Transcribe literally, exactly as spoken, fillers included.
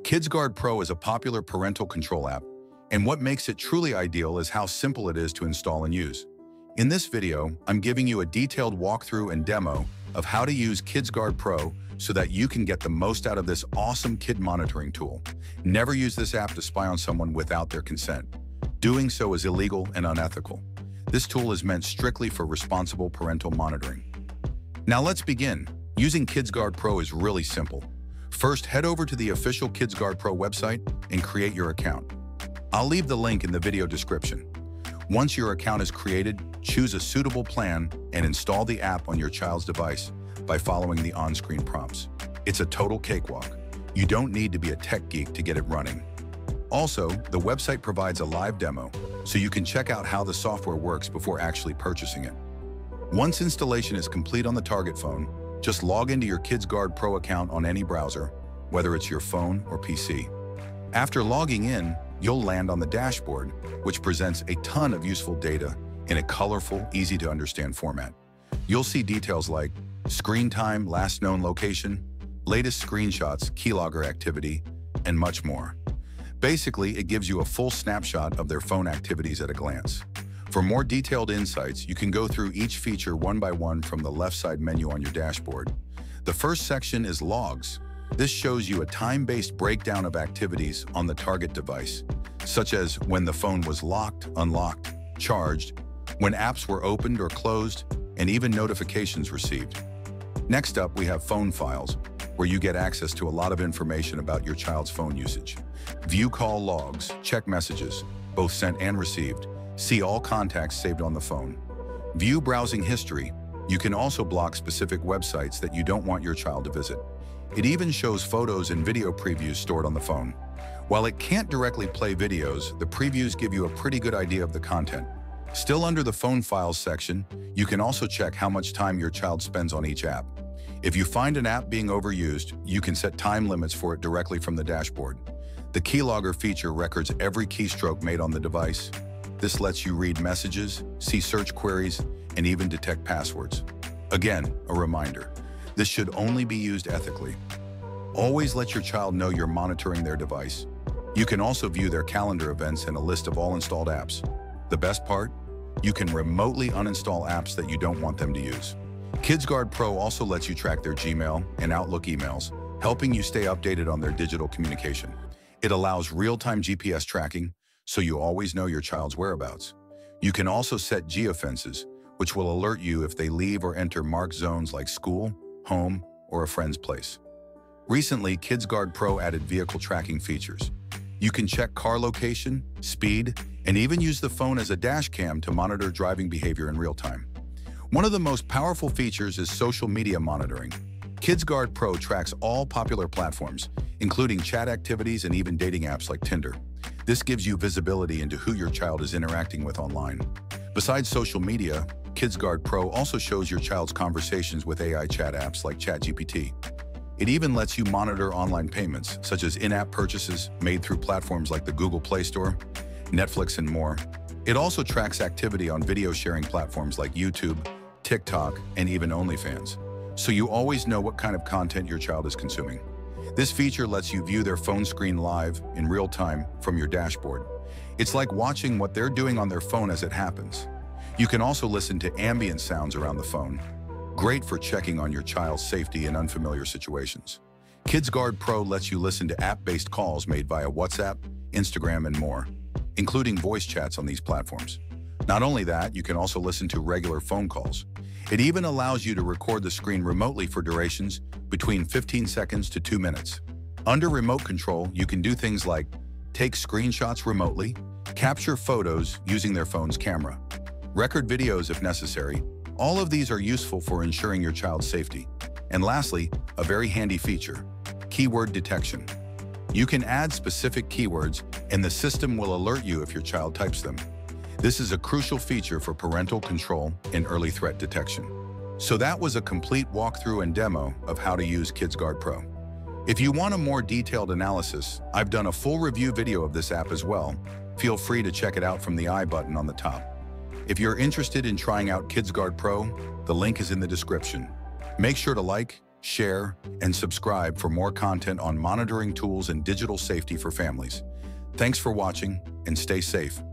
KidsGuard Pro is a popular parental control app, and what makes it truly ideal is how simple it is to install and use. In this video, I'm giving you a detailed walkthrough and demo of how to use KidsGuard Pro so that you can get the most out of this awesome kid monitoring tool. Never use this app to spy on someone without their consent. Doing so is illegal and unethical. This tool is meant strictly for responsible parental monitoring. Now let's begin. Using KidsGuard Pro is really simple. First, head over to the official KidsGuard Pro website and create your account. I'll leave the link in the video description. Once your account is created, choose a suitable plan and install the app on your child's device by following the on-screen prompts. It's a total cakewalk. You don't need to be a tech geek to get it running. Also, the website provides a live demo, so you can check out how the software works before actually purchasing it. Once installation is complete on the target phone, just log into your KidsGuard Pro account on any browser, whether it's your phone or P C. After logging in, you'll land on the dashboard, which presents a ton of useful data in a colorful, easy-to-understand format. You'll see details like screen time, last known location, latest screenshots, keylogger activity, and much more. Basically, it gives you a full snapshot of their phone activities at a glance. For more detailed insights, you can go through each feature one by one from the left side menu on your dashboard. The first section is logs. This shows you a time-based breakdown of activities on the target device, such as when the phone was locked, unlocked, charged, when apps were opened or closed, and even notifications received. Next up, we have phone files, where you get access to a lot of information about your child's phone usage. View call logs, check messages, both sent and received, see all contacts saved on the phone. View browsing history. You can also block specific websites that you don't want your child to visit. It even shows photos and video previews stored on the phone. While it can't directly play videos, the previews give you a pretty good idea of the content. Still under the phone files section, you can also check how much time your child spends on each app. If you find an app being overused, you can set time limits for it directly from the dashboard. The keylogger feature records every keystroke made on the device. This lets you read messages, see search queries, and even detect passwords. Again, a reminder, this should only be used ethically. Always let your child know you're monitoring their device. You can also view their calendar events and a list of all installed apps. The best part? You can remotely uninstall apps that you don't want them to use. KidsGuard Pro also lets you track their Gmail and Outlook emails, helping you stay updated on their digital communication. It allows real-time G P S tracking, so you always know your child's whereabouts. You can also set geofences, which will alert you if they leave or enter marked zones like school, home, or a friend's place. Recently, KidsGuard Pro added vehicle tracking features. You can check car location, speed, and even use the phone as a dash cam to monitor driving behavior in real time. One of the most powerful features is social media monitoring. KidsGuard Pro tracks all popular platforms, including chat activities and even dating apps like Tinder. This gives you visibility into who your child is interacting with online. Besides social media, KidsGuard Pro also shows your child's conversations with A I chat apps like ChatGPT. It even lets you monitor online payments, such as in-app purchases made through platforms like the Google Play Store, Netflix, and more. It also tracks activity on video sharing platforms like YouTube, TikTok, and even OnlyFans, so you always know what kind of content your child is consuming. This feature lets you view their phone screen live in real time from your dashboard. It's like watching what they're doing on their phone as it happens. You can also listen to ambient sounds around the phone. Great for checking on your child's safety in unfamiliar situations. KidsGuard Pro lets you listen to app-based calls made via WhatsApp, Instagram, and more, including voice chats on these platforms. Not only that, you can also listen to regular phone calls. It even allows you to record the screen remotely for durations between fifteen seconds to two minutes. Under remote control, you can do things like take screenshots remotely, capture photos using their phone's camera, record videos if necessary. All of these are useful for ensuring your child's safety. And lastly, a very handy feature, keyword detection. You can add specific keywords and the system will alert you if your child types them. This is a crucial feature for parental control and early threat detection. So that was a complete walkthrough and demo of how to use KidsGuard Pro. If you want a more detailed analysis, I've done a full review video of this app as well. Feel free to check it out from the I button on the top. If you're interested in trying out KidsGuard Pro, the link is in the description. Make sure to like, share, and subscribe for more content on monitoring tools and digital safety for families. Thanks for watching, and stay safe.